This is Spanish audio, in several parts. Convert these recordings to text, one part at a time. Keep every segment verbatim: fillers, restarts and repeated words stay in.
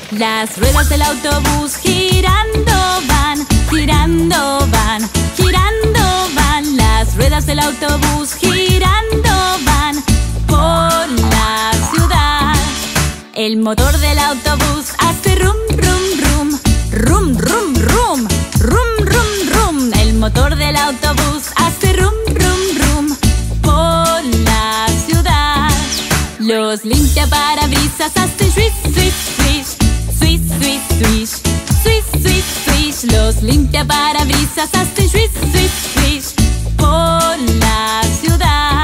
Las ruedas del autobús girando van, girando van, girando van. Las ruedas del autobús girando van por la ciudad. El motor del autobús hace rum, rum, rum, rum, rum, rum, rum, rum, rum. El motor del autobús hace rum, rum, rum por la ciudad. Los limpiaparabrisas hacen swish, swish, swish, swish, swish, swish, swish, swish, swish. Los limpiaparabrisas hacen swish, swish, swish por la ciudad.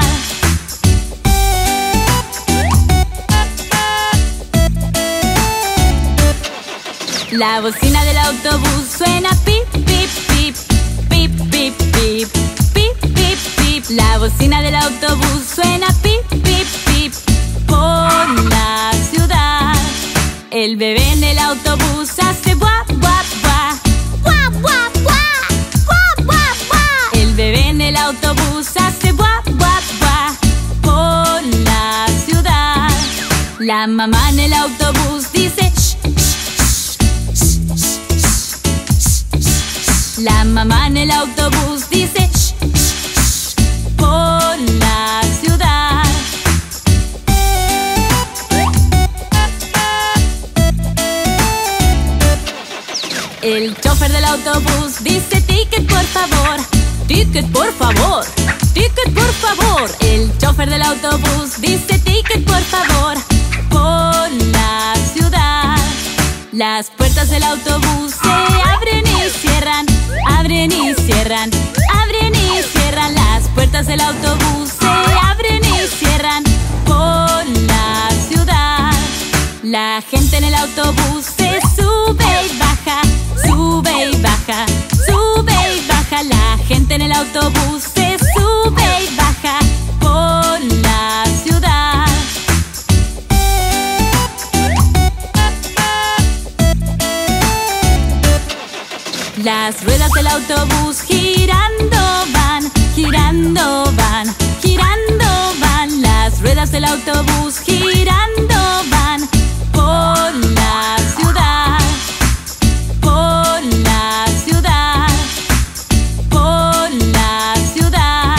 La bocina del autobús suena pip, pip, pip, pip, pip, pip, pip, pip, pip. La bocina del autobús suena pip, pip, pip por la ciudad. El bebé en el autobús hace buah, buah, buah, buah, buah, buah, buah, buah, buah. El bebé en el autobús hace buah, buah, buah por la ciudad. La mamá en el autobús dice shh, la mamá en el autobús dice shh, shh, shh, por la ciudad. El chofer del autobús dice ticket por favor, ticket por favor, ticket por favor. El chofer del autobús dice ticket por favor, por la ciudad. Las puertas del autobús se abren y cierran, abren y cierran, abren y cierran. Las puertas del autobús se abren y cierran por la ciudad. La gente en el autobús se sube y baja, sube y baja, sube y baja. La gente en el autobús se sube y baja por la ciudad. Las ruedas del autobús girando van, girando van, girando van. Las ruedas del autobús girando van por la ciudad, por la ciudad, por la ciudad.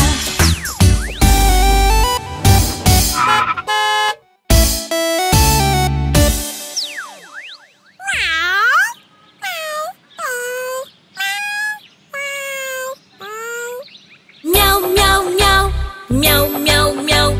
Miau, miau, miau, miau, miau, miau.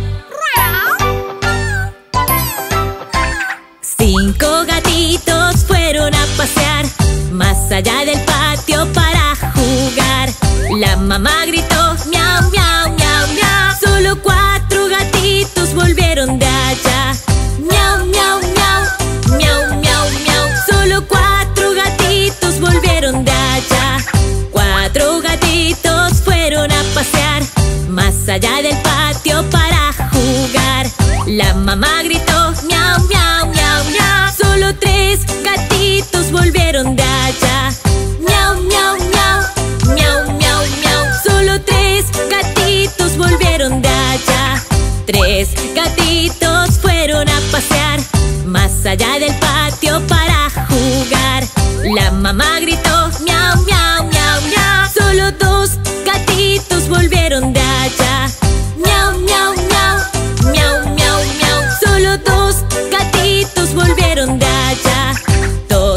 Cinco gatitos fueron a pasear más allá del patio para jugar. La mamá gritó miau, miau, miau, miau. Solo cuatro gatitos volvieron de allá. Miau, miau, miau, miau, miau, miau. Solo cuatro gatitos volvieron de allá. Cuatro gatitos fueron a pasear más allá del patio para jugar. La mamá gritó miau, miau, miau, miau. Solo tres gatitos volvieron de allá. Miau, miau, miau, miau, miau, miau. Solo tres gatitos volvieron de allá. Tres gatitos fueron a pasear más allá del patio para jugar. La mamá gritó miau, miau, miau, miau. Solo dos gatitos volvieron de allá. Miau, miau, miau, miau, miau, miau. Solo dos gatitos volvieron de allá. Dos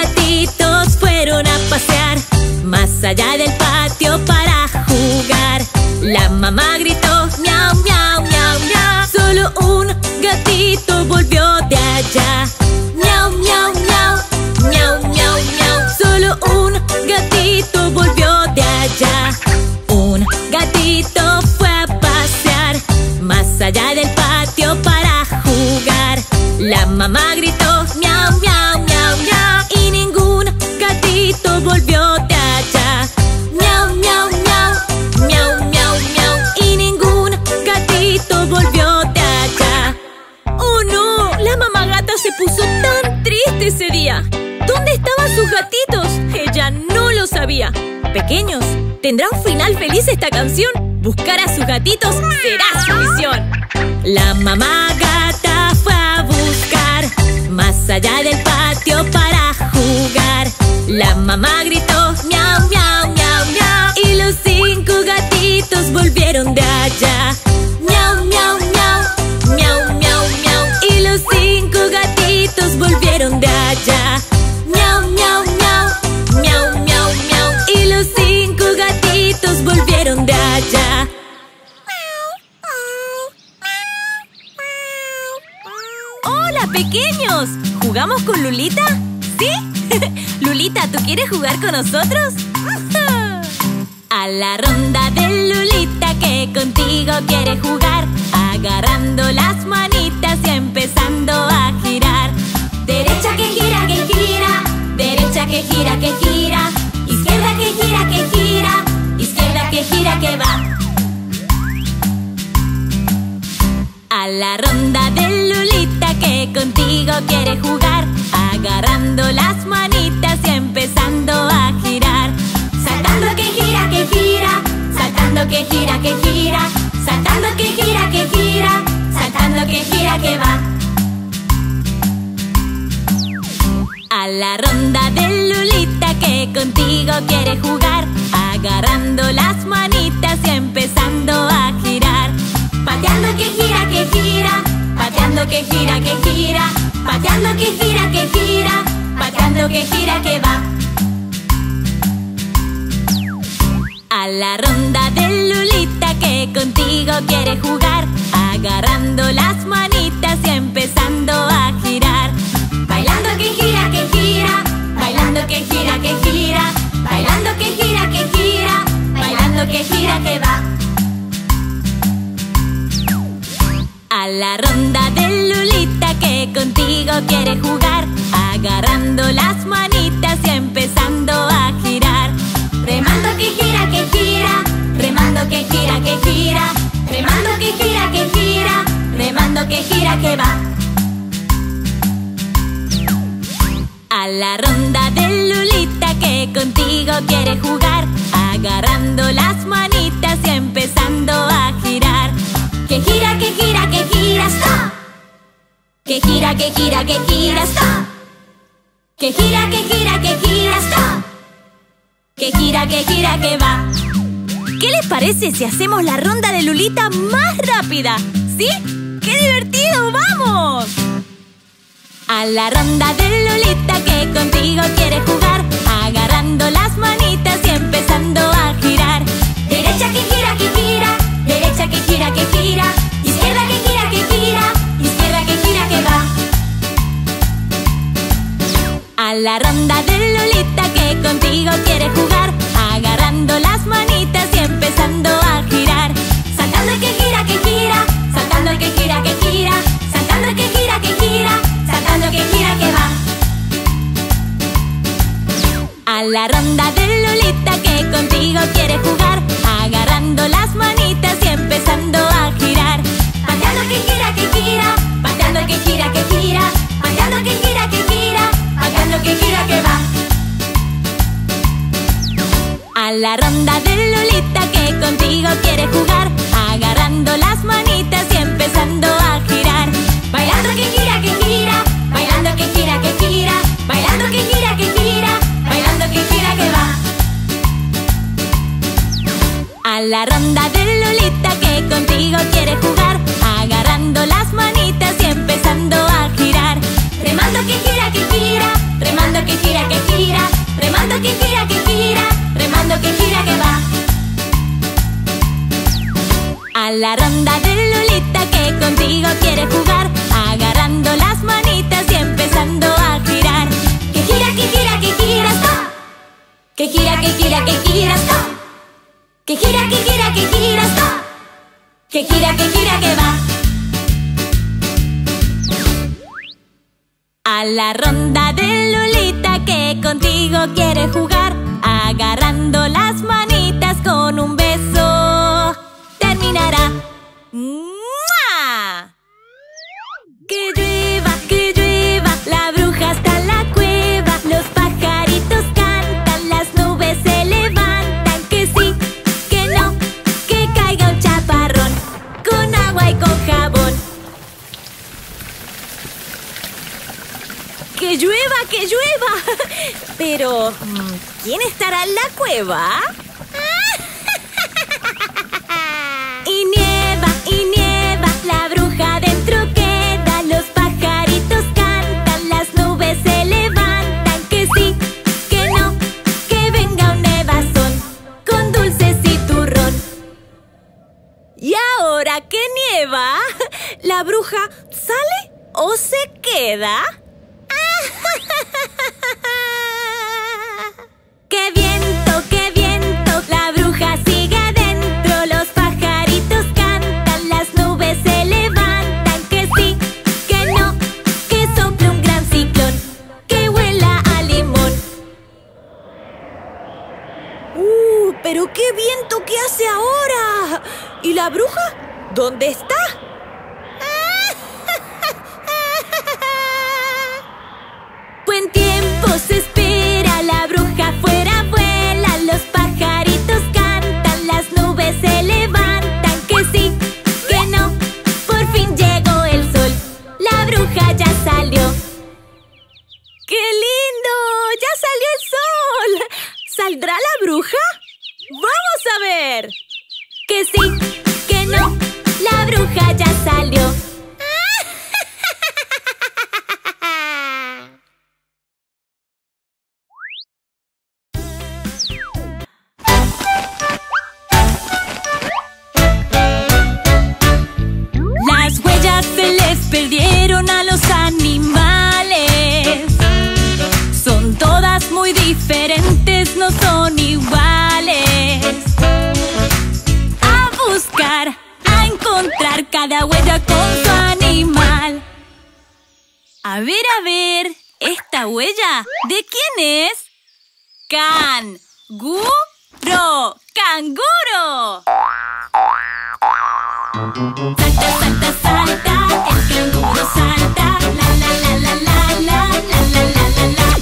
gatitos fueron a pasear más allá del patio para jugar. La mamá gritó miau, miau, miau, miau. Solo un gatito volvió de allá. Miau, miau, miau, miau, miau, miau. Solo un gatito volvió de allá. Un gatito fue a pasear más allá del patio para jugar. La mamá gritó miau, miau, miau, miau. Y ningún gatito volvió de allá. Miau, miau, miau, miau, miau, miau. Y ningún gatito volvió de allá. ¡Oh no! La mamá gata se puso tan triste ese día. ¿Dónde estaban sus gatitos? Ella no lo sabía. Pequeños, ¿tendrá un final feliz esta canción? Buscar a sus gatitos será su misión. La mamá gata fue a buscar más allá del patio ¡Hola, pequeños! ¿Jugamos con Lulita? ¿Sí? Lulita, ¿tú quieres jugar con nosotros? A la ronda de Lulita que contigo quiere jugar, agarrando las manitas y empezando a girar. Derecha que gira, que gira, derecha que gira, que gira, izquierda que gira, que gira, izquierda que gira, que va. A la ronda de Lulita que contigo quiere jugar, agarrando las manitas y empezando a girar. Saltando que gira, que gira, saltando que gira, que gira, saltando que gira, que gira, saltando que gira, que va. A la ronda de Lulita que contigo quiere jugar, agarrando las manitas y empezando a girar. Pateando que gira, que gira, pateando que gira, que gira, pateando que gira, que gira, pateando que gira, que va. A la ronda de Lulita que contigo quiere jugar, agarrando las manitas y empezando a girar. Bailando que gira, que gira, bailando que gira, que gira, bailando que gira, que gira, bailando que gira, que va. A la ronda de Lulita que contigo quiere jugar, agarrando las manitas y empezando a girar. Remando que gira, que gira, remando que gira, que gira, remando que gira, que gira, remando que gira, que va. A la ronda de Lulita que contigo quiere jugar, agarrando las manitas y empezando a girar. Que gira, que gira, que gira, stop. Que gira, que gira, que gira, stop. Que gira, que gira, que gira, stop. Que gira, que gira, que va. ¿Qué les parece si hacemos la ronda de Lulita más rápida? ¿Sí? ¡Qué divertido! ¡Vamos! A la ronda de Lulita que contigo quiere jugar, agarrando las manitas y empezando a girar. Derecha que gira, que gira, derecha que gira, que gira, izquierda que gira, que gira, izquierda que gira, que va. A la ronda de Lulita que contigo quiere jugar, agarrando las manitas y empezando a girar. Saltando que gira, que gira, saltando que gira, que gira, saltando que gira, que gira, saltando que gira, que va. A la ronda de Lulita que contigo quiere jugar, agarrando las manitas y empezando a girar. Pateando que gira, que gira, pateando que gira, que gira, pateando que gira, que gira, pateando que gira, que va. A la ronda de Lulita que contigo quiere jugar, agarrando las manitas y empezando a girar. Bailando que gira, que gira, bailando que gira, que gira, bailando que gira, que gira, bailando que gira, que va. A la ronda de Lulita que contigo quiere jugar, agarrando las manitas y empezando a girar. Remando que gira, que gira, remando que gira, que gira, remando que gira, que gira, remando que gira, que va. A la ronda de Lulita que contigo quiere jugar, agarrando las manitas y empezando a girar. Que gira, que gira, que gira, stop. Que gira, que gira, que gira, stop. Que gira, que gira, que gira, stop. Que gira, que gira, que va. A la ronda de Lulita que contigo quiere jugar, agarrando las manitas con un beso terminará. ¡Mua! Que llueva, que llueva, la bruja está en la cueva. Los pajaritos cantan, las nubes se levantan. Que sí, que no, que caiga un chaparrón, con agua y con jabón. ¡Que llueva, que llueva! Pero, ¿quién estará en la cueva? Y nieva, y nieva, la bruja dentro queda. Los pajaritos cantan, las nubes se levantan. Que sí, que no, que venga un nevazón, con dulces y turrón. Y ahora que nieva, la bruja sale o se queda? ¡Qué viento, qué viento! La bruja sigue adentro. Los pajaritos cantan, las nubes se levantan. Que sí, que no, que sople un gran ciclón, que huela a limón. ¡Uh! ¡Pero qué viento que hace ahora! ¿Y la bruja? ¿Dónde está? Buen tiempo se espera, la bruja fuera vuela. Los pajaritos cantan, las nubes se levantan. Que sí, que no, por fin llegó el sol. La bruja ya salió. ¡Qué lindo! ¡Ya salió el sol! ¿Saldrá la bruja? ¡Vamos a ver! Que sí, que no, la bruja ya salió. Las huellas se les perdieron a los animales. Son todas muy diferentes, no son iguales. A buscar, a encontrar cada huella con su animal. A ver, a ver, ¿esta huella de quién es? ¡Can-gu-ro! ¡Canguro! Salta, salta, salta, el canguro salta. La, la, la, la, la, la, la, la, la, la.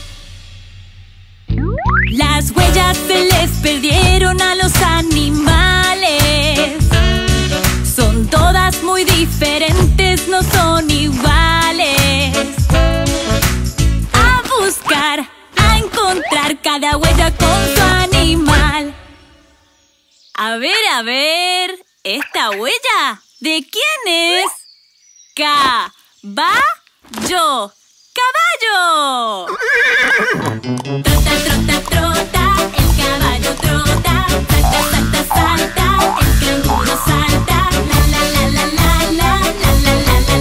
Las huellas se les perdieron a los animales. Son todas muy diferentes, no son iguales. A buscar, a encontrar cada huella con su animal. A ver, a ver, ¿esta huella de quién es? ¡Caballo! ¡Caballo! Trota, trota, trota, el caballo trota. Salta, salta, salta, el canguro salta. La, la, la, la, la, la, la, la, la,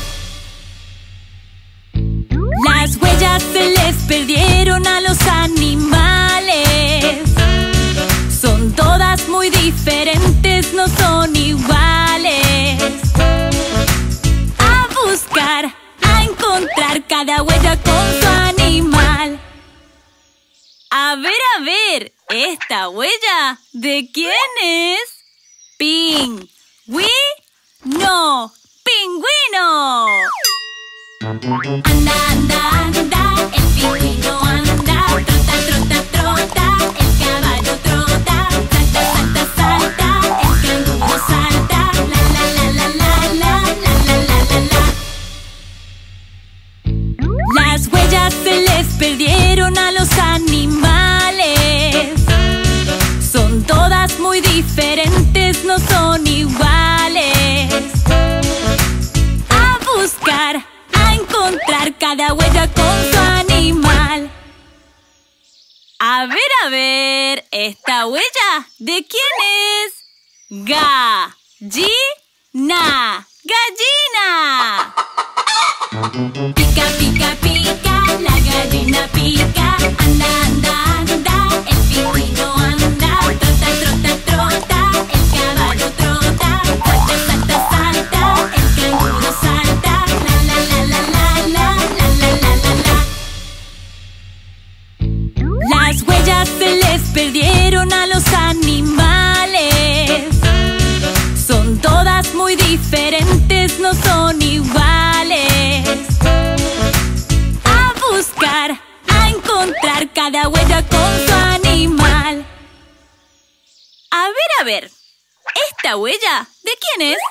la. Las huellas se les perdieron a los animales. Son todas muy diferentes, no son iguales. A buscar, a encontrar cada huella con su animal. A ver, a ver, ¿esta huella de quién es? ¡Pingüino! ¡Pingüino! Anda, anda, anda, el pingüino anda. Trota, trota, trota, el caballo trota. Salta, salta, salta, el canguro salta. La, la, la, la, la, la, la, la, la, la. Las huellas se les perdieron a los animales. Son todas muy diferentes, no son iguales. A buscar, a encontrar cada huella con su animal. A ver, a ver, ¿esta huella de quién es? ¡Gallina! ¡Gallina! Pica, pica, pica, la gallina pica. Anda, anda, anda, el pingüino anda. Trota, trota, trota, el caballo trota. Salta, salta, salta, el canguro salta. La, la, la, la, la, la, la, la, la, la. Las huellas se les perdieron a los animales. Son todas muy diferentes, no son iguales. A buscar, a encontrar cada huella con su animal. A ver, a ver, ¿esta huella de quién es?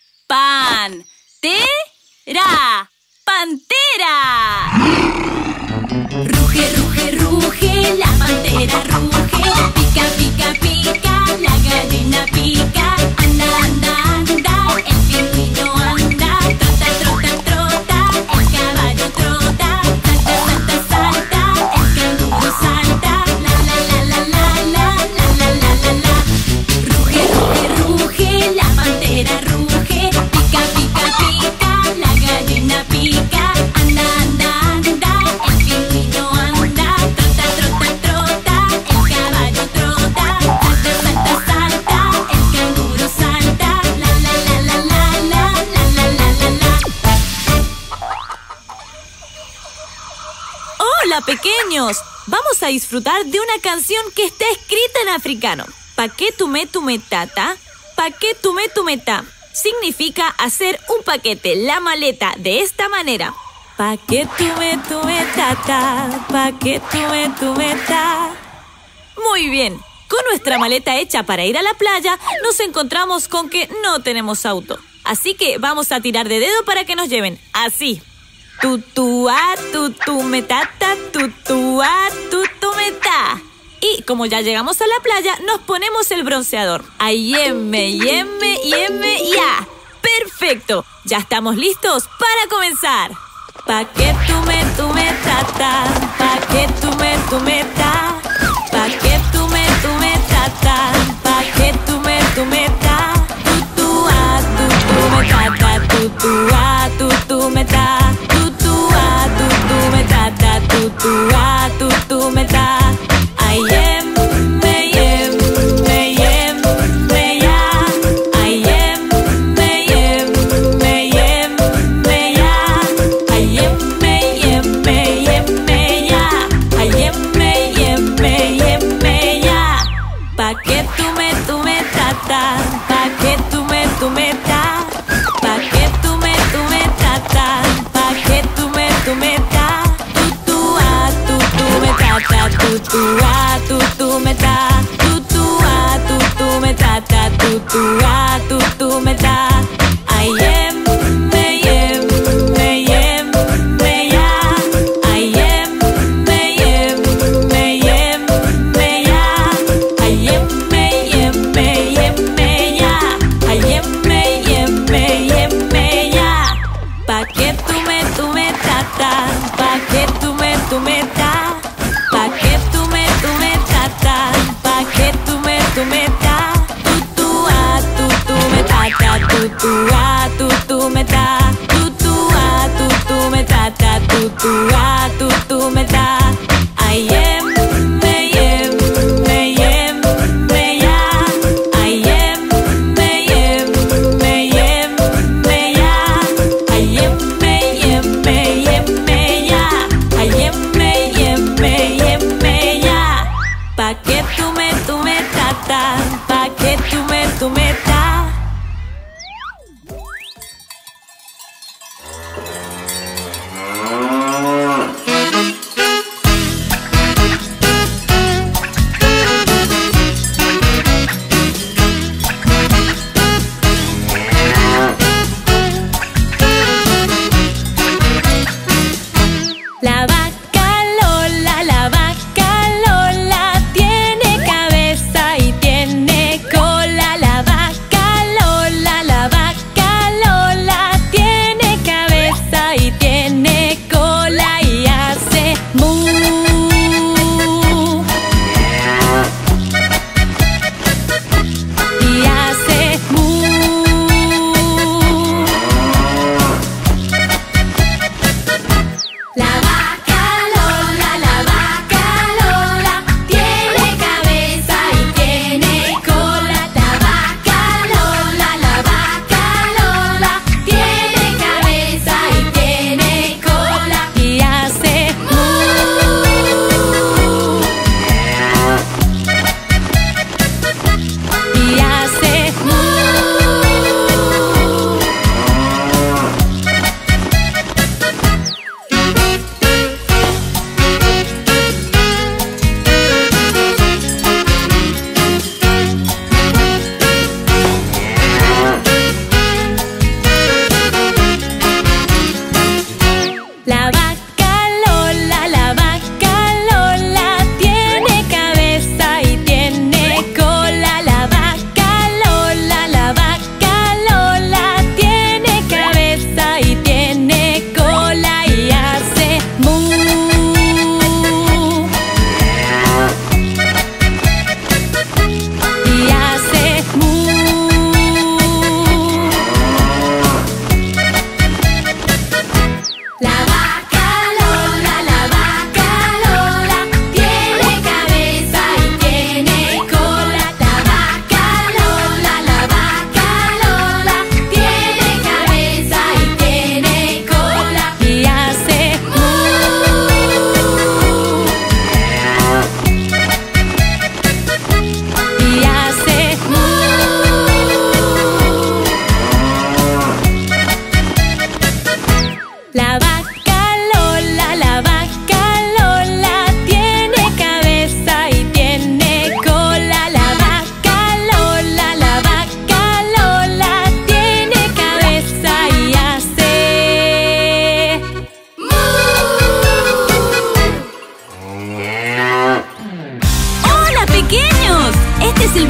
¡Pantera! ¡Pantera! Ruge, ruge, ruge, la pantera ruge. Pica, pica, pica, la gallina pica. Anda, anda, anda, el pingüino anda. Trota, trota, trota, el caballo trota. Salta, salta, salta, el canguro salta. La, la, la, la, la, la, la, la, la, la. Ruge, ruge, ruge, la pantera ruge. Pica, pica, pica, la gallina Hola, pequeños. Vamos a disfrutar de una canción que está escrita en africano. Paquetume tume tata, paquetume tume ta. Significa hacer un paquete, la maleta, de esta manera. Paquetume tume tata, paquetume tume ta. Muy bien. Con nuestra maleta hecha para ir a la playa, nos encontramos con que no tenemos auto. Así que vamos a tirar de dedo para que nos lleven. Así. Tutua, tutume tata, tutua, tutume ta. Y como ya llegamos a la playa, nos ponemos el bronceador. Ayeme, yeme, yeme, ya. ¡Perfecto! Ya estamos listos para comenzar. Paquetume tume tata, paquetume tume ta. Paquetume tume tata, paquetume tume ta. Tutua, tutume tata, tutua, tutume ta. Tutua, tutume tata, tutua, tutume ta. Ayem, me yem, me yem, me ya. Ayem, me yem, me yem, me ya. Ayem, me yem, me yem, me ya. Ayem, me yem, me yem, me ya. Paquetume tume tata, paquetume tume ta. Paquetume tume tata, paquetume tume ta. Tutua, tutume tata, tutua, tutume ta. Tutua, tutume tata, tutua, tutume ta. Ayem, me yem, me yem, me ya. Ayem, me yem, me yem, me ya. Ayem, me yem, me yem, me ya. Ayem, me yem, me yem, me ya. Paquetume tume tata, paquetume tume ta. Paquetume tume tata, paquetume tume ta. Tutua, tutume tata, tutua, tutume ta. Tutua, tutume tata, tutua, tutume ta. Ayem, me yem, me yem, me ya. Ayem, me yem, me yem, me ya. Ayem, me yem, me yem, me ya. Ayem, me yem, me yem, me ya. Paquetume tume tata, paquetume tume ta. La vaca Lola, la vaca Lola tiene cabeza y tiene cola. La vaca Lola, la vaca Lola tiene cabeza y tiene cola y hace mu. Y hace mu. La vaca Lola, la vaca Lola tiene cabeza y tiene cola. La vaca Lola, la vaca Lola tiene cabeza y tiene cola y hace mu. Y hace mu. La vaca Lola, la vaca Lola tiene cabeza y tiene cola. La vaca Lola, la vaca Lola tiene cabeza y tiene cola y hace mu. Y hace mu. La vaca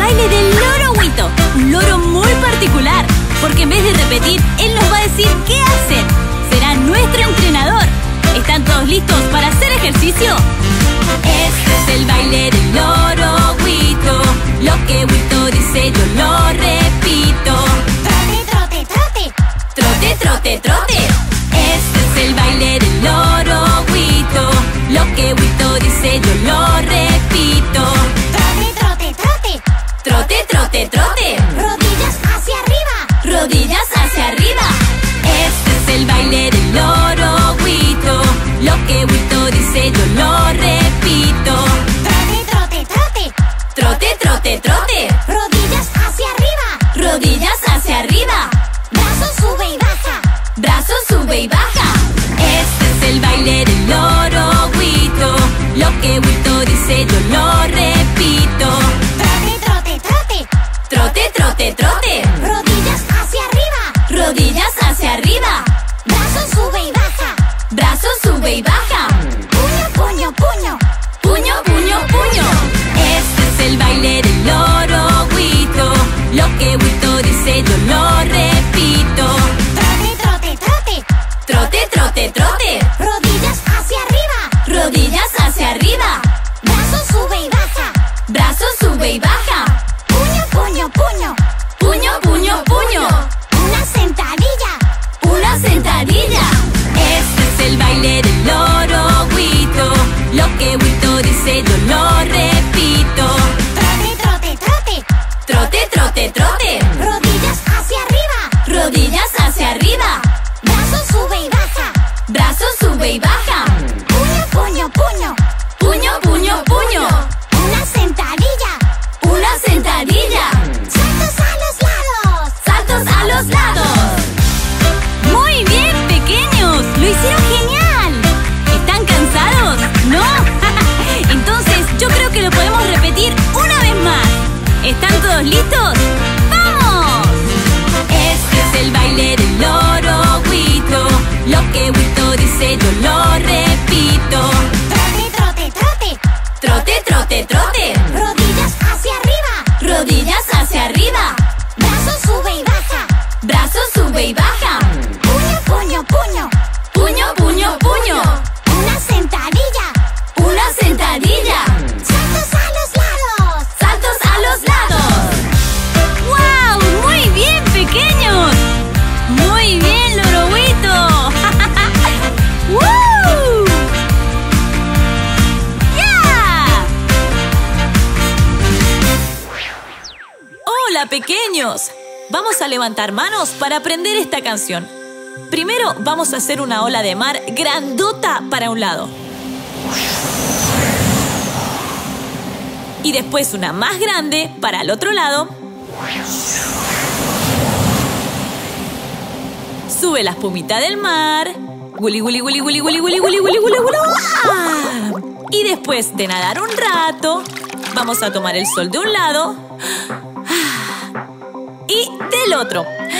baile del loro Huito, un loro muy particular, porque en vez de repetir, él nos va a decir qué hacer. Será nuestro entrenador. ¿Están todos listos para hacer ejercicio? Este es el baile del loro Huito. Lo que Huito dice yo lo repito. Trote, trote, trote. Trote, trote, trote. Este es el baile del loro Huito. Lo que Huito dice yo lo repito. Trote, trote, trote. Trote, trote, trote. Rodillas hacia arriba. Rodillas hacia arriba. Este es el baile del loro Huito. Lo que Huito dice yo lo repito. Trote, trote, trote. Trote, trote, trote. Rodillas hacia arriba. Rodillas hacia arriba. Brazos sube y baja. Brazos sube y baja. Este es el baile del loro Huito. Lo que Huito dice yo lo repito. Trote, trote, trote. Trote, trote, trote. Rodillas hacia arriba. Rodillas hacia arriba. Brazos sube y baja. Brazos sube y baja. Puño, puño, puño. Puño, puño, puño. Este es el baile del loro Huito. Lo que Huito dice yo lo repito. Trote, trote, trote. Trote, trote, trote. Rodillas hacia arriba. Rodillas hacia arriba. Brazos sube y baja. Brazos sube y baja. Puño, puño, puño. Puño, puño, puño. Una sentadilla. Una sentadilla. Este es el baile del loro Huito. Lo que Huito dice yo lo repito. Trote, trote, trote. Trote, trote, trote. Rodillas hacia arriba. Rodillas hacia arriba. Brazos sube y baja. Brazos sube y baja. Puño, puño, puño. Puño, puño, puño. Una sentadilla. Una sentadilla. Saltos a los lados. Saltos a los lados. Muy bien, pequeños. Lo hicieron genial. ¿Están cansados? ¿No? Entonces yo creo que lo podemos repetir una vez más. ¿Están todos listos? ¡Vamos! Este es el baile del loro Huito. Lo que Huito dice yo lo repito. Trote, trote, trote. Trote, trote, trote. Rodillas hacia arriba. Rodillas hacia arriba. Brazos sube y baja. Brazos sube y baja. Puño, puño, puño. Puño, puño, puño. Una sentadilla. Una sentadilla. Saltos a los lados. Saltos a los lados. ¡Wow! ¡Muy bien, pequeños! ¡Muy bien, loro Huito! ¡Woo! ¡Yeah! ¡Hola, pequeños! Vamos a levantar manos para aprender esta canción. Primero vamos a hacer una ola de mar grandota para un lado. Y después una más grande para el otro lado. Sube la espumita del mar. Guli, guli, guli, guli, guli, guli, guli, guli, guli, guli. ¡Ah! Y después de nadar un rato, vamos a tomar el sol de un lado y del otro.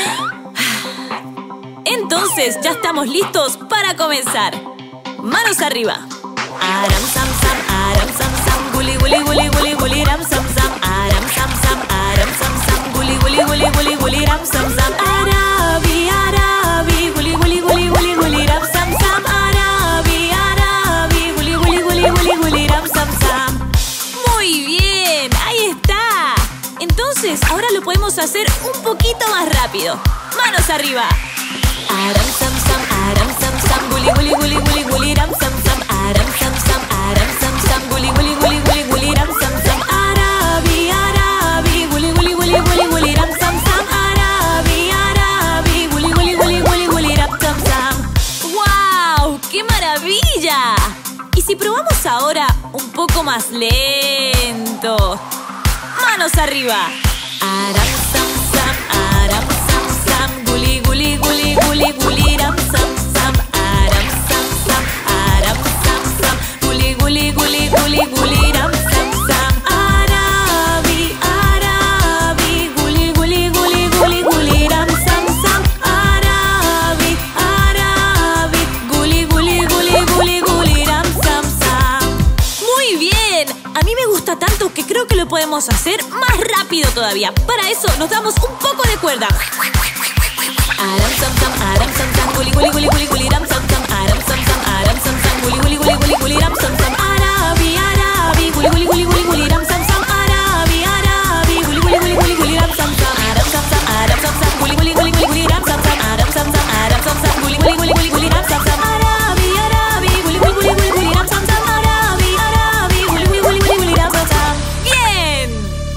Entonces ya estamos listos para comenzar. Manos arriba. Aram sam sam, aram sam sam, guli guli guli guli guli ram sam sam, aram sam sam, aram sam sam, guli guli guli guli guli ram sam sam, arabi arabi, guli guli guli guli guli ram sam sam, arabi arabi, guli guli guli guli guli ram sam sam. Muy bien, ahí está. Entonces ahora lo podemos hacer un poquito más rápido. Manos arriba. Aram sam sam, aram sam sam, guli guli guli guli guli ram sam sam, aram sam sam, aram sam sam, guli guli guli guli guli ram sam sam, arabi arabi, guli guli guli guli guli ram sam sam, arabi arabi, guli guli guli guli guli ram sam sam. ¡Wow! ¡Qué maravilla! Y si probamos ahora un poco más lento. Manos arriba. Aram sam sam, aram sam sam, guli guli guli guli guli ram sam sam, aram sam sam, aram sam sam, guli guli guli guli guli ram sam sam, arabi arabi, guli guli guli guli guli ram sam sam, arabi arabi, guli guli guli guli guli ram sam sam. Muy bien, a mí me gusta tanto que creo que lo podemos hacer más rápido todavía. Para eso nos damos un poco de cuerda. Aram sam sam, aram sam sam, guli guli guli guli guli ram sam sam, aram sam sam, aram sam sam, guli guli guli guli guli ram sam sam, arabi arabi, guli guli guli guli guli ram sam sam, arabi arabi, guli guli guli guli guli ram sam sam, aram sam sam, aram sam sam, guli guli guli guli guli ram sam sam, aram sam sam, aram sam sam, guli guli guli guli guli ram sam sam, arabi arabi, guli guli guli guli guli ram sam sam, arabi arabi, guli guli guli guli guli ram sam sam. ¡Bien!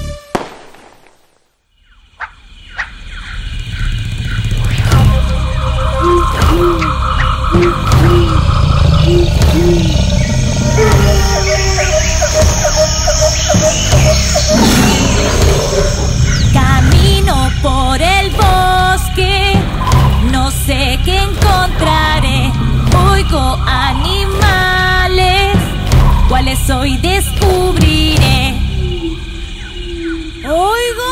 Camino por el bosque, no sé qué encontraré. Oigo animales, cuáles hoy descubriré. Oigo,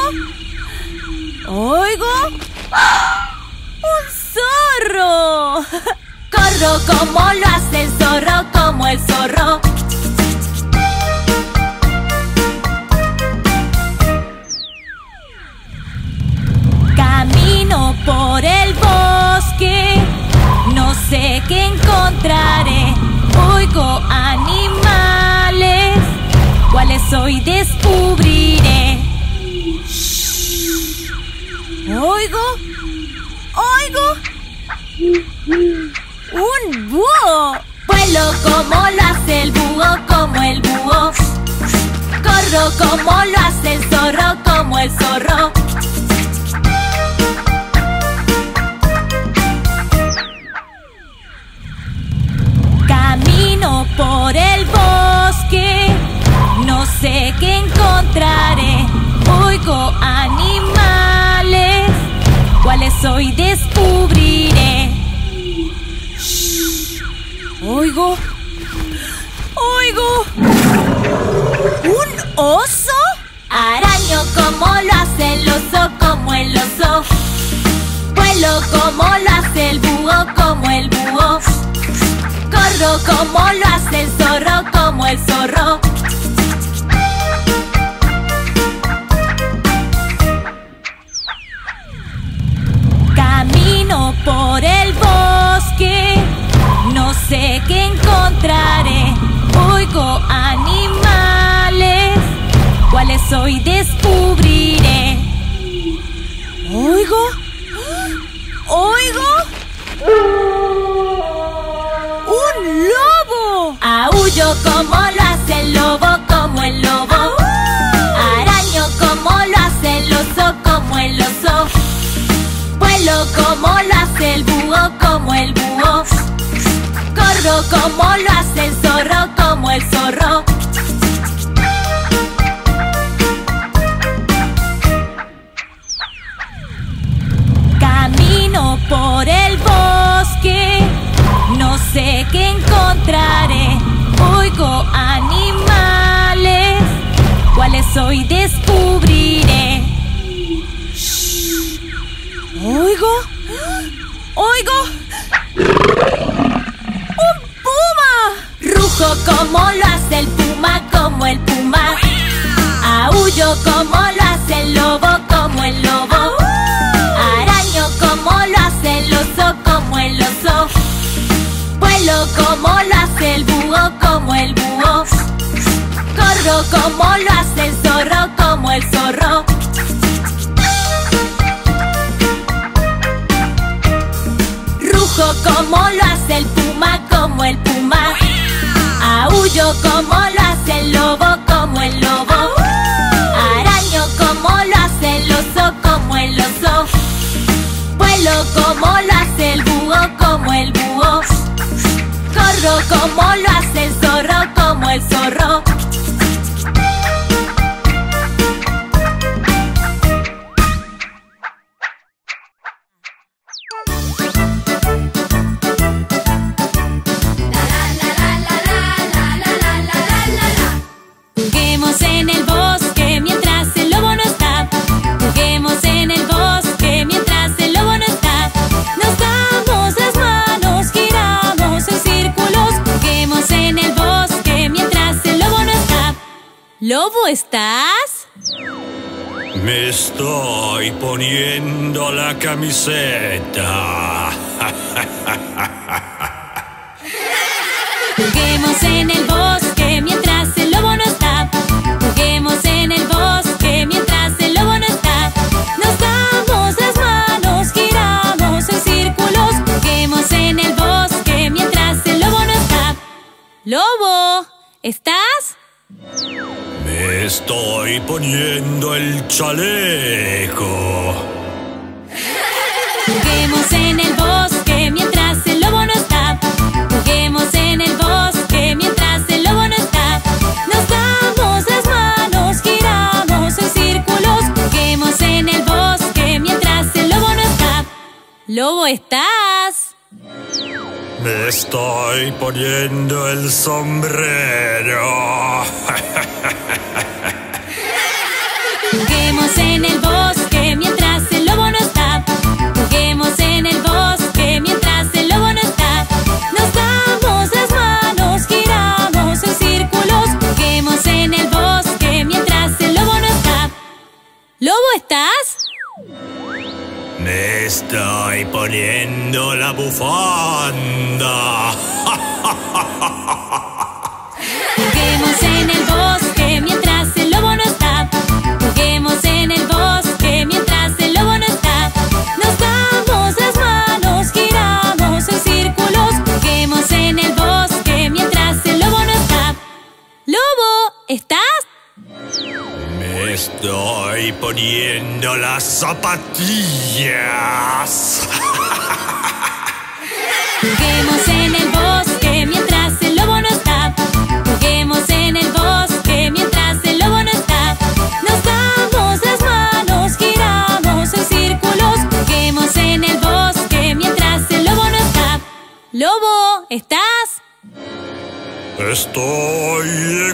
oigo, ¡ah! ¡Un zorro! Corro como lo hace el zorro, como el zorro. Camino por el bosque, no sé qué encontraré. Oigo animales, cuáles hoy descubriré. Oigo, oigo, un búho. Vuelo como lo hace el búho, como el búho. Corro como lo hace el zorro, como el zorro. Camino por el bosque, no sé qué encontraré. Oigo animales, cuáles hoy descubriré. Oigo, oigo, ¿un oso? Araño como lo hace el oso, como el oso. Vuelo como lo hace el búho, como el búho. Corro como lo hace el zorro, como el zorro. Camino por el bosque, no sé qué encontraré. Oigo animales, cuáles hoy descubriré. Oigo, oigo, ¡un lobo! Aullo como lo hace el lobo, como el lobo. Araño como lo hace el oso, como el oso. Vuelo como lo hace el búho, como el búho. Corro como lo hace el zorro, como el zorro. Camino por el bosque, no sé qué encontraré. Oigo animales, cuáles hoy descubriré. Oigo, oigo, ¡un puma! Rujo como lo hace el puma, como el puma. Aullo como lo hace el lobo, como el lobo. Araño como lo hace el oso, como el oso. Vuelo como lo hace el búho, como el búho. Corro como lo hace el zorro, como el zorro. Rujo como lo hace el puma, como el puma. Aullo como lo hace el lobo, como el lobo. Araño como lo hace el oso, como el oso. Vuelo como lo hace el búho, como el búho. Corro como lo hace el zorro, como el zorro. Juguemos en el bosque mientras el lobo no está. Juguemos en el bosque mientras el lobo no está. Nos damos las manos, giramos en círculos. Juguemos en el bosque mientras el lobo no está. ¿Lobo estás? Me estoy poniendo la camiseta. Juguemos en el bosque mientras el lobo no está. Juguemos en el bosque mientras el lobo no está. Nos damos las manos, giramos en círculos. Juguemos en el bosque mientras el lobo no está. ¡Lobo! ¿Estás? Me estoy poniendo el chaleco. Juguemos en el bosque mientras el lobo no está. Juguemos en el bosque mientras el lobo no está. Nos damos las manos, giramos en círculos. Juguemos en el bosque mientras el lobo no está. ¿Lobo estás? Me estoy poniendo el sombrero. Juguemos en el bosque mientras el lobo no está. Juguemos en el bosque mientras el lobo no está. Nos damos las manos, giramos en círculos. Juguemos en el bosque mientras el lobo no está. ¿Lobo estás? Me estoy poniendo la bufanda. Juguemos en el bosque mientras el lobo no está. Juguemos en el bosque mientras el lobo no está. Nos damos las manos, giramos en círculos. Juguemos en el bosque mientras el lobo no está. ¿Lobo, estás? Me estoy poniendo las zapatillas. Juguemos en el bosque mientras el lobo no está. Juguemos en el bosque mientras el lobo no está. Nos damos las manos, giramos en círculos. Juguemos en el bosque mientras el lobo no está. ¿Lobo, estás? Estoy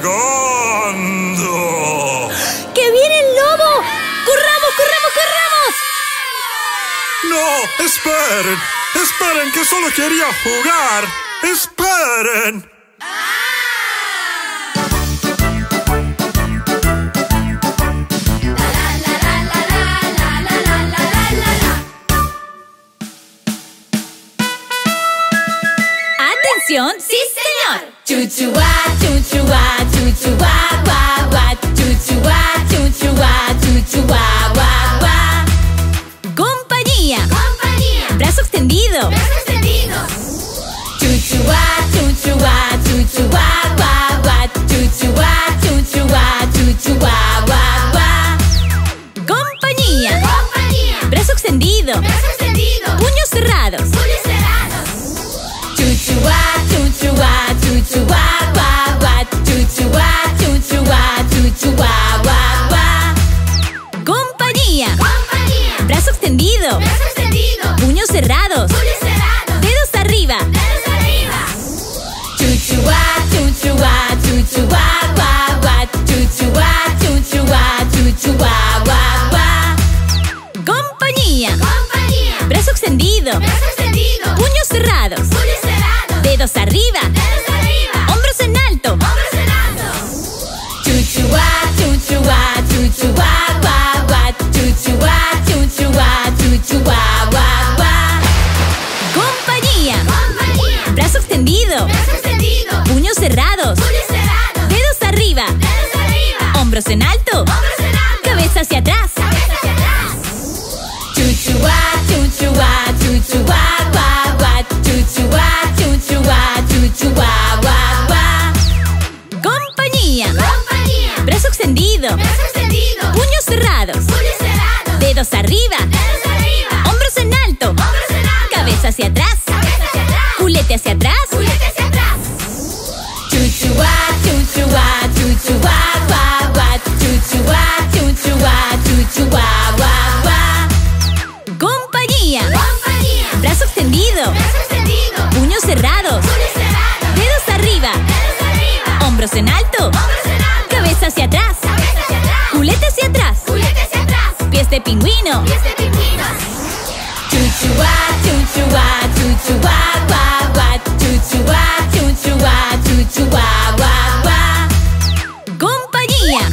llegando. ¡Que viene el lobo! ¡Corramos, corramos, corramos! No, esperen. Esperen, que solo quería jugar. Esperen. ¡Atención! ¡Sí, señor! Chuchuá, chuchuá, chuchuá, guá, guá. Chuchuá, chuchuá, chuchuá, guá, guá. Compañía. Compañía. Brazo extendido. Brazo extendido. Chuchuá, chuchuá, chuchuá, guá, guá. Chuchuá, chuchuá, chuchuá, guá, guá. Compañía. Compañía. Brazo extendido. Brazo extendido. Puños cerrados. Puños cerrados. Chuchuá, chuchuá, chuchuá, guá, guá. Chuchuá, chuchuá, chuchuá, guá, guá. Compañía. Compañía. Brazo extendido. Brazo extendido. Puños cerrados. Puños cerrados. Dedos arriba. Dedos arriba. Chuchuá, chuchuá, chuchuá, guá, guá. Chuchuá, chuchuá, chuchuá, guá, guá. Compañía. Compañía. Brazo extendido. Brazo extendido. Puños cerrados. Puños cerrados. Dedos arriba. Dedos arriba. Hombros en alto. Hombros en alto. Chuchuá, chuchuá, chuchuá, guá, guá. Chuchuá, chuchuá, chuchuá, guá, guá. Compañía. Compañía. Brazo extendido. Brazo extendido. Puños cerrados. Puños cerrados. Dedos arriba. Dedos arriba. Hombros en alto. Hombros en alto. Cabeza hacia atrás. Cabeza hacia atrás. Chuchuá, chuchuá, chuchuá, guá, guá. Chuchuá, chuchuá, chuchuá, guá, guá. Compañía. Compañía. Brazo extendido. Brazo extendido. Puños cerrados. Puños cerrados. Dedos arriba. Dedos arriba. Hombros en alto. Hombros en alto. Cabeza hacia atrás. Cabeza hacia atrás. Culete hacia atrás. Culete hacia atrás. Chuchuá, chuchuá, chuchuá, guá, guá. Chuchuá, chuchuá, chuchuá, guá, guá. Compañía. Compañía. Brazo extendido. Brazo extendido. Puños cerrados. Puños cerrados. Dedos arriba. Dedos arriba. Hombros en alto. Hombros en alto. Cabeza hacia atrás. Cabeza hacia atrás. Culete hacia atrás. Culete hacia atrás. Pies de pingüino. Pies de pingüino. Chuchuá, chuchuá, chuchuá, guá, guá. Chuchuá, chuchuá, chuchuá, guá, guá. Compañía.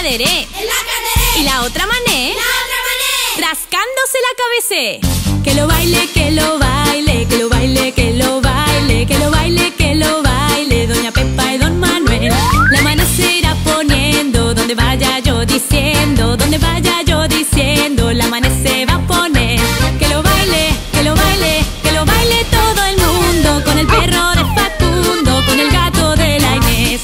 caderé. En la caderé. Y la otra mané. La otra mané. Rascándose la cabeza. Que lo baile, que lo baile, que lo baile, que lo baile, que lo baile, que lo baile, doña Pepa y don Manuel. La mano se irá poniendo donde vaya yo diciendo, donde vaya yo diciendo, la mano se va a poner. Que lo baile, que lo baile, que lo baile todo el mundo, con el perro de Facundo, con el gato de la Inés.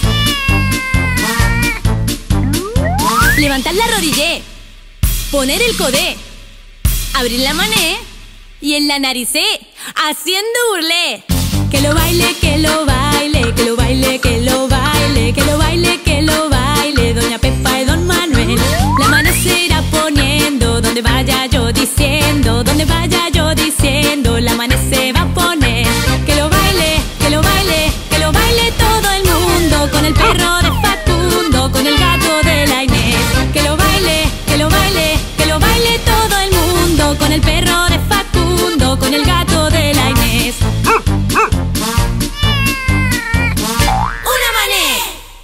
Levantar la rodilla, poner el codé, abrir la mané y en la naricé, haciendo burlé. Que lo baile, que lo baile, que lo baile, que lo baile, que lo baile, que lo baile, doña Pepa y don Manuel. La mano se irá poniendo donde vaya yo diciendo, donde vaya yo diciendo, la mano se va a poner. Que lo baile, que lo baile, que lo baile todo el mundo, con el perro de Facundo, con el gato de la Inés. Que lo baile, que lo baile, que lo baile todo el mundo, con el perro de Facundo, con el gato de la Inés. ¡Una mané!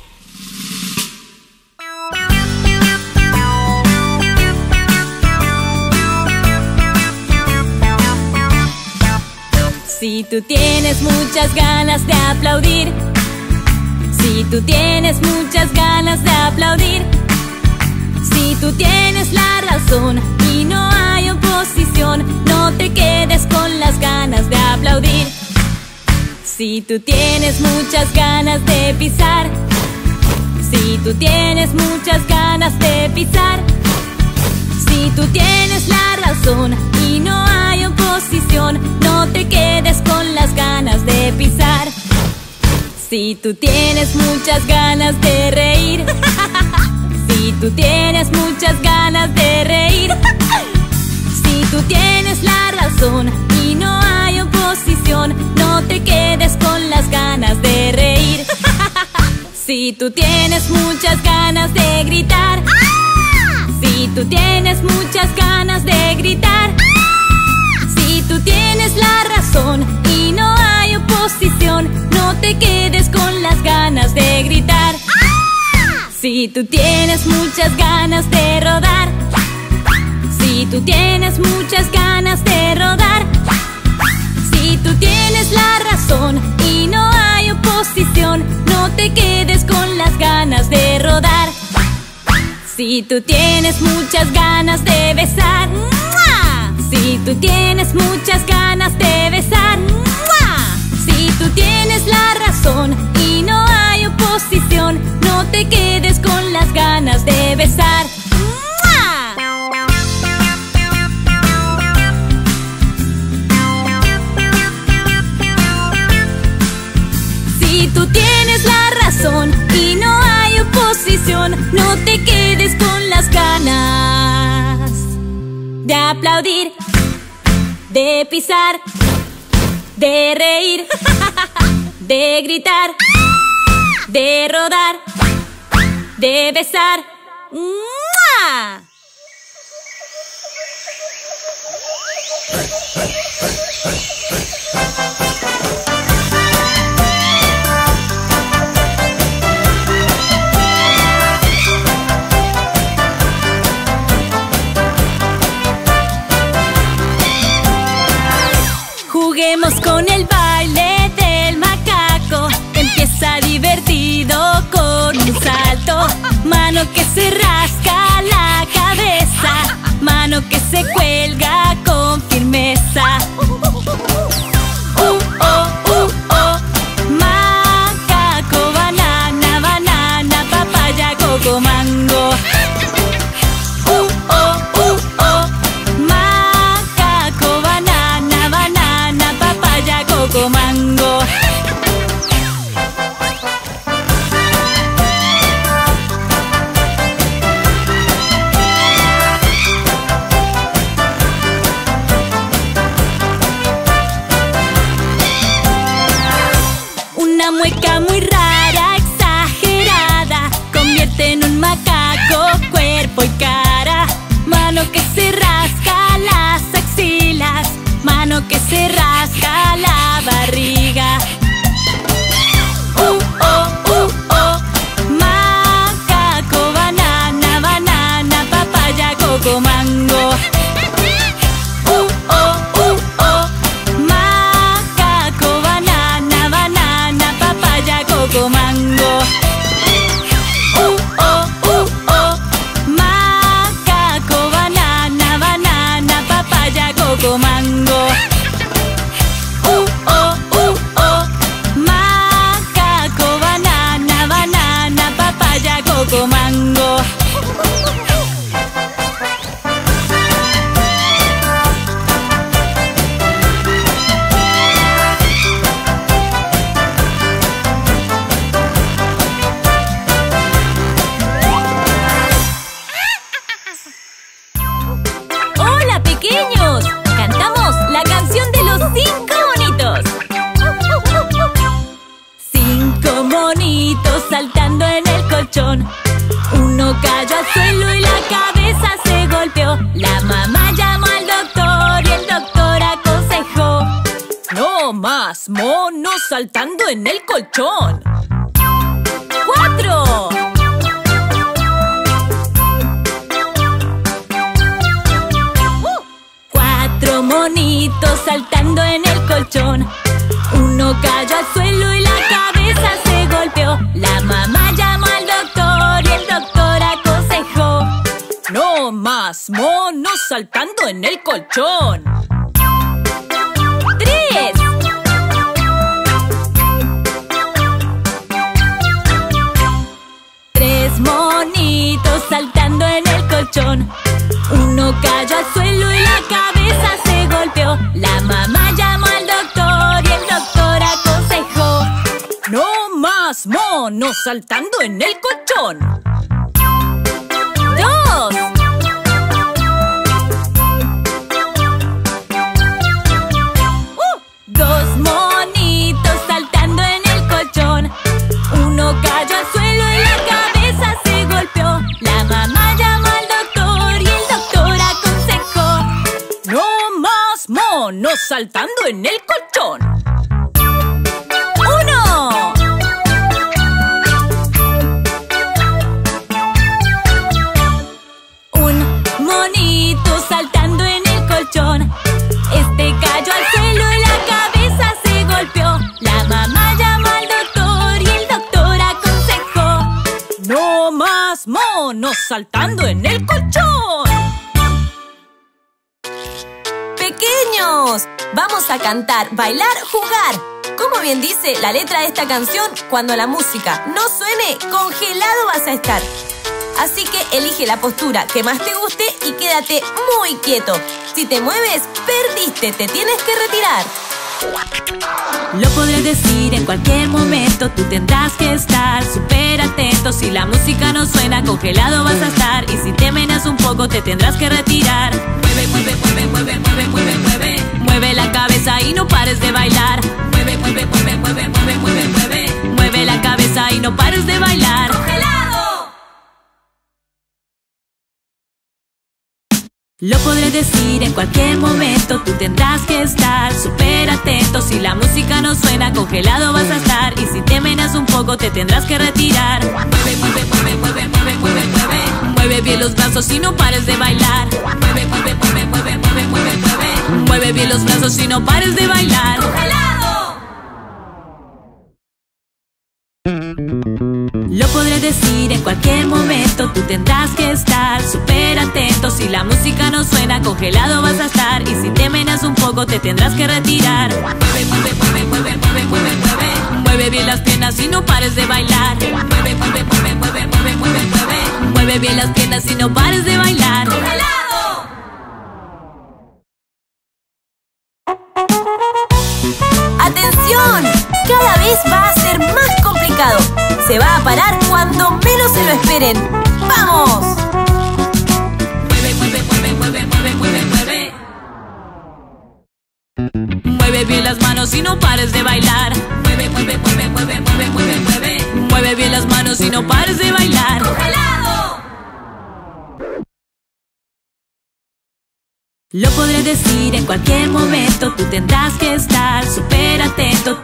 Si tú tienes muchas ganas de aplaudir, si tú tienes muchas ganas de aplaudir, si tú tienes la razón y no hay oposición, no te quedes con las ganas de aplaudir. Si tú tienes muchas ganas de pisar, si tú tienes muchas ganas de pisar, si tú tienes la razón y no hay oposición, no te quedes con las ganas de pisar. Si tú tienes muchas ganas de reír, si tú tienes muchas ganas de reír, si tú tienes la razón y no hay oposición, no te quedes con las ganas de reír. Si tú tienes muchas ganas de gritar, si tú tienes muchas ganas de gritar, si tú tienes la razón y no hay oposición, no te quedes con las ganas de gritar. Si tú tienes muchas ganas de rodar, si tú tienes muchas ganas de rodar, si tú tienes la razón y no hay oposición, no te quedes con las ganas de rodar. Si tú tienes muchas ganas de besar, ¡mua! Si tú tienes muchas ganas de besar, ¡mua! Si tú tienes la razón y no hay oposición, no te quedes con las ganas de besar. ¡Mua! Si tú tienes la razón y no hay oposición, no te quedes con las ganas de aplaudir, de pisar, de reír, de gritar, de rodar, de besar. ¡Mua! Juguemos con el baile del macaco. Empieza divertido con un salto. Mano que se rasca la cabeza, mano que se cuelga con firmeza. Uh, oh, uh, oh. Macaco, banana, banana, papaya, coco, mango. Uh, oh, uh, oh. Macaco, banana, banana, papaya, coco, mango. colchón. Uno cayó al suelo y la cabeza se golpeó. La mamá llamó al doctor y el doctor aconsejó: no más monos saltando en el colchón. ¡Cuatro! Cuatro monitos saltando en el colchón. Uno cayó al suelo y la cabeza se golpeó. La mamá llamó al doctor y el doctor aconsejó: no más monos saltando en el colchón. ¡Tres! Tres monitos saltando en el colchón. Uno cayó al suelo y la cabeza se golpeó. La mamá llamó al doctor y el doctor aconsejó: no más monos saltando en el colchón. ¡Dos! Uh, dos monitos saltando en el colchón. Uno cayó al suelo y la cabeza se golpeó. La mamá llamó al doctor y el doctor aconsejó: no más monos saltando en el colchón. ¡Uno! Un monito saltando en el colchón. Este cayó al suelo y la cabeza se golpeó. La mamá llamó al doctor y el doctor aconsejó: no más monos saltando en el colchón. ¡Pequeños! Vamos a cantar, bailar, jugar. Como bien dice la letra de esta canción, cuando la música no suene, congelado vas a estar. Así que elige la postura que más te guste y quédate muy quieto. Si te mueves, perdiste, te tienes que retirar. Lo podré decir en cualquier momento, tú tendrás que estar súper atento. Si la música no suena, congelado vas a estar. Y si te meneas un poco, te tendrás que retirar. Mueve, mueve, mueve, mueve, mueve, mueve, mueve. Mueve la cabeza y no pares de bailar. Mueve, mueve, mueve, mueve, mueve, mueve, mueve. Mueve la cabeza y no pares de bailar. ¡Congelado! Lo podré decir en cualquier momento, tú tendrás que estar súper atento. Si la música no suena, congelado vas a estar. Y si te meneas un poco, te tendrás que retirar. Mueve, mueve, mueve, mueve, mueve, mueve, mueve. Mueve bien los brazos y no pares de bailar. Mueve, mueve, mueve, mueve, mueve, mueve, mueve. Mueve bien los brazos y no pares de bailar. ¡Congelado! Lo podré decir en cualquier momento, tú tendrás que estar súper atento. Si la música no suena, congelado vas a estar. Y si te meneas un poco, te tendrás que retirar. Mueve, mueve, mueve, mueve, mueve, mueve, mueve. Mueve bien las piernas y no pares de bailar. Mueve, mueve, mueve, mueve, mueve, mueve, mueve. Mueve bien las piernas y no pares de bailar. ¡Congelado! ¡Atención! Cada vez va a ser más complicado. Se va a parar cuando menos se lo esperen. ¡Vamos! Mueve, mueve, mueve, mueve, mueve, mueve, mueve. Mueve bien las manos y no pares de bailar. Mueve, mueve, mueve, mueve, mueve, mueve, mueve. Mueve bien las manos y no pares de bailar. ¡Congelado! Lo podré decir en cualquier momento, tú tendrás que estar súper atento.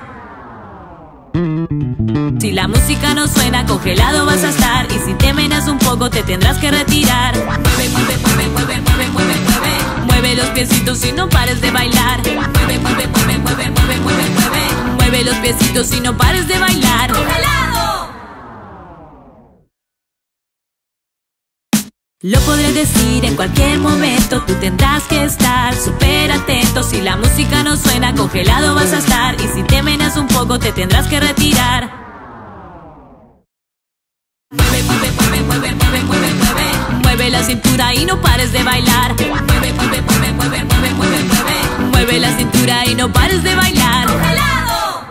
Si la música no suena, congelado vas a estar. Y si te meneas un poco, te tendrás que retirar. Mueve, mueve, mueve, mueve, mueve, mueve, mueve. Mueve los piecitos y no pares de bailar. Mueve, mueve, mueve, mueve, mueve, mueve, mueve. Mueve los piecitos y no pares de bailar. ¡Congelado! Lo podré decir en cualquier momento, tú tendrás que estar súper atento. Si la música no suena, congelado vas a estar. Y si te meneas un poco, te tendrás que retirar. Mueve, mueve, mueve, mueve, mueve, mueve, mueve. Mueve la cintura y no pares de bailar. Mueve, mueve, mueve, mueve, mueve, mueve, mueve. Mueve la cintura y no pares de bailar. ¡Congelado!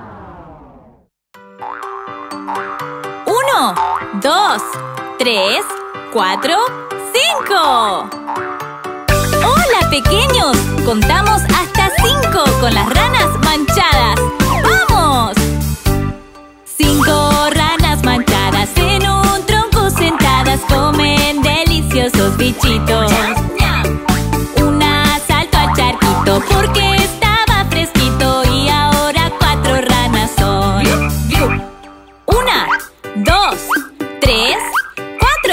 Uno, dos, tres, cuatro, cinco. ¡Hola, pequeños! Contamos hasta cinco con las ranas manchadas. ¡Vamos! Cinco ranas manchadas en un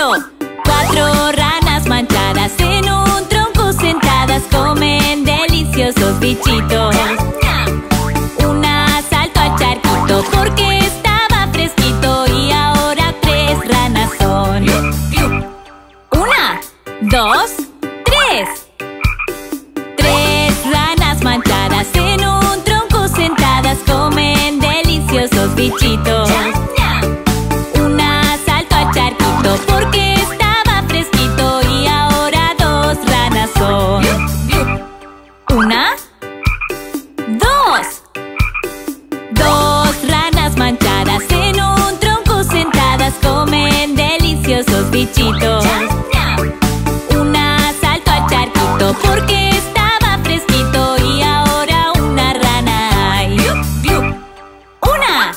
bichito. Cuatro ranas manchadas en un tronco sentadas comen deliciosos bichitos. Una saltó al charquito porque estaba fresquito y ahora tres ranas son. Una, dos, tres. Tres ranas manchadas en un tronco sentadas comen deliciosos bichitos. Una saltó al charquito porque estaba fresquito y ahora dos ranas son. Una, dos. Dos ranas manchadas en un tronco sentadas comen deliciosos bichitos. Una saltó al charquito porque estaba fresquito y ahora una rana hay. Una.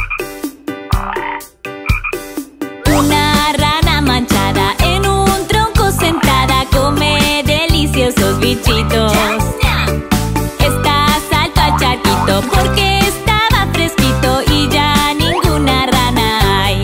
Una rana manchada en un tronco sentada come deliciosos bichitos. Esta saltó al charquito porque estaba fresquito y ya ninguna rana hay.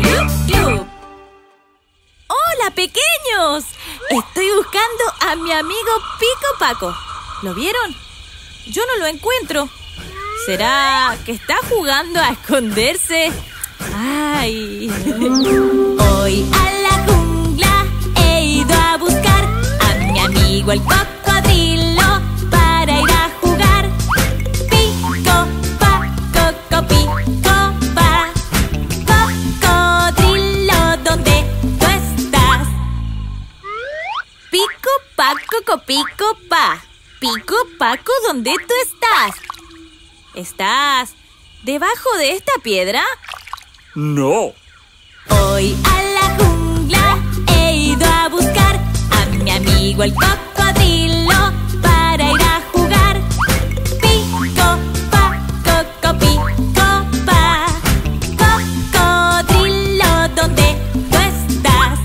¡Hola, pequeños! Estoy buscando a mi amigo Pico Paco. ¿Lo vieron? Yo no lo encuentro. ¿Será que está jugando a esconderse? ¡Ay! Hoy a la jungla he ido a buscar a mi amigo el cocodrilo para ir a jugar. Pico, Paco, co, pico, pa. Cocodrilo, ¿dónde tú estás? Pico, Paco, co, pico, pa. Pico, Paco, ¿dónde tú estás? ¿Estás debajo de esta piedra? No. Hoy a la jungla he ido a buscar a mi amigo el cocodrilo para ir a jugar. Pico, Paco, co, pico, pa. Cocodrilo, ¿dónde tú estás?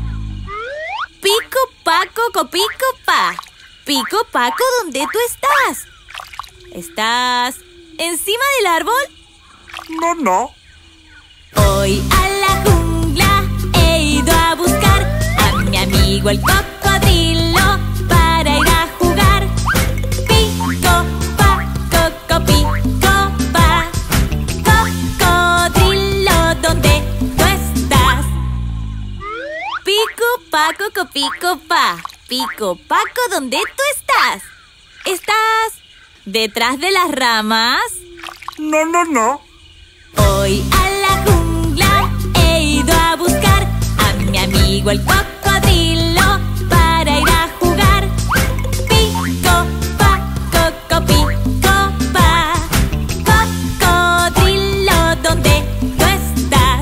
Pico, Paco, co, pico, pa. Pico, Paco, ¿dónde tú estás? ¿Estás encima del árbol? No, no. Hoy a la jungla he ido a buscar a mi amigo el cocodrilo para ir a jugar. Pico, Paco, co, pico, pa. Cocodrilo, ¿dónde tú estás? Pico, Paco, co, pico, pa. Pico, Paco, ¿dónde tú estás? ¿Estás detrás de las ramas? No, no, no. Hoy a la jungla he ido a buscar a mi amigo el cocodrilo para ir a jugar. Pico, Paco, co, pico, pa. Cocodrilo, ¿dónde tú estás?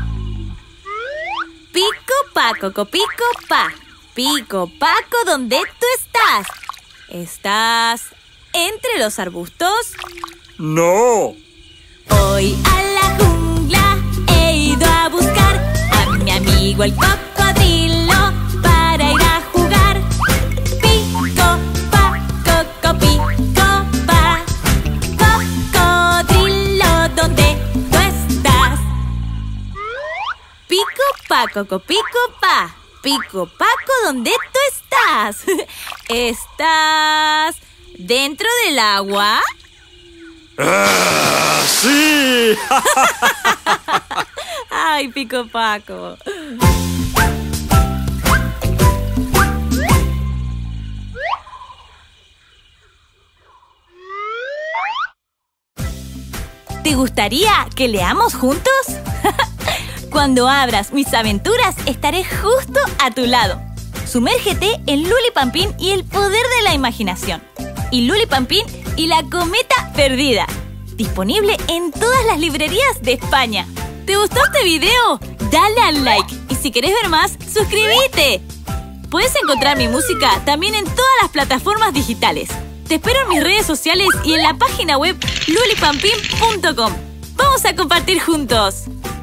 Pico, Paco, co, pico, pa. Pico, Paco, ¿dónde tú estás? ¿Estás entre los arbustos? No. Hoy a la jungla he ido a buscar a mi amigo el cocodrilo para ir a jugar. Pico, Paco, co, pico, pa. Cocodrilo, ¿dónde tú estás? Pico, Paco, co, pico, pa. Pico, Paco, ¿dónde tú estás? ¿Estás dentro del agua? ¡Ah, sí! ¡Ay, Pico Paco! ¿Te gustaría que leamos juntos? Cuando abras mis aventuras, estaré justo a tu lado. Sumérgete en Luli Pampín y el poder de la imaginación. Y Luli Pampín y la cometa perdida. Disponible en todas las librerías de España. ¿Te gustó este video? Dale al like. Y si querés ver más, suscríbete. Puedes encontrar mi música también en todas las plataformas digitales. Te espero en mis redes sociales y en la página web luli pampín punto com. ¡Vamos a compartir juntos!